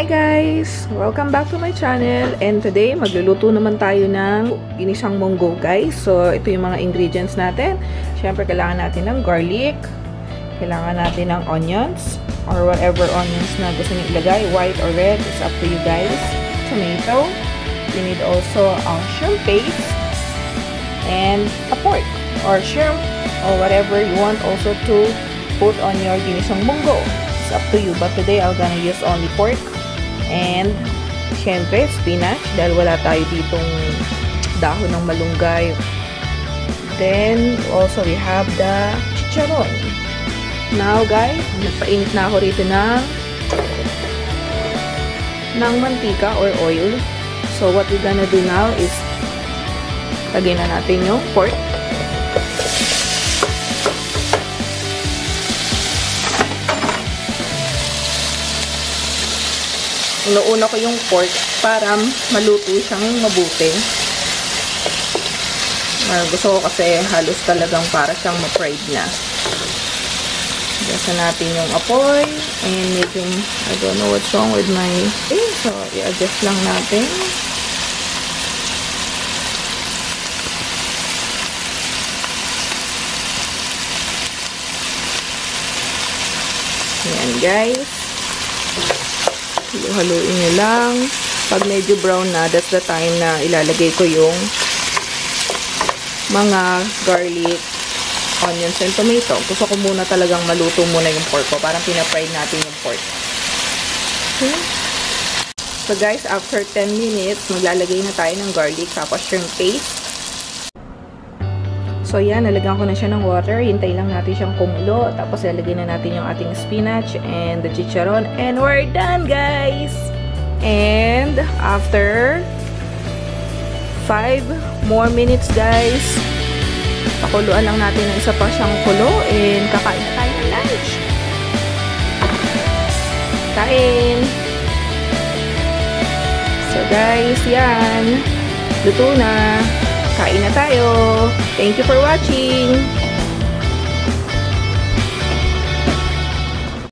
Hi guys! Welcome back to my channel, and today magluluto naman tayo ng ginisang munggo guys. So ito yung mga ingredients natin. Syempre kailangan natin ng garlic, kailangan natin ng onions or whatever onions na gusto niyo ilagay, white or red, it's up to you guys. Tomato, you need also shrimp paste and a pork or shrimp or whatever you want also to put on your ginisang munggo. Up to you, but today I'm gonna use only pork and syempre spinach dahil wala tayo ditong dahon ng malunggay. Then also we have the chicharon. Now guys, nagpainit na ako rito ng mantika or oil. So what we're gonna do now is lagyan na natin yung pork. Inuuna ko yung pork para maluto siyang mabuti. Gusto ko kasi halos talagang para siyang ma-fried na. Gasa natin yung apoy. And medyo, I don't know what's wrong with my thing. So, i-adjust lang natin. Ayan guys. Haluin nyo lang. Pag medyo brown na, that's the time na ilalagay ko yung mga garlic, onions, and tomato. Gusto ko muna talagang maluto muna yung pork ko. Parang pinafry natin yung pork. Okay. So guys, after 10 minutes, maglalagay na tayo ng garlic tapos shrimp paste. So yan, nalagyan ko na siya ng water. Hintay lang natin siyang kumulo. Tapos lalagay na natin yung ating spinach and the chicharon. And we're done guys! And after 5 more minutes guys, pakuluan lang natin ng isa pa siyang kulo. And kakain na tayo ng lunch. Kain! So guys, yan. Luto na. Kain na tayo. Thank you for watching.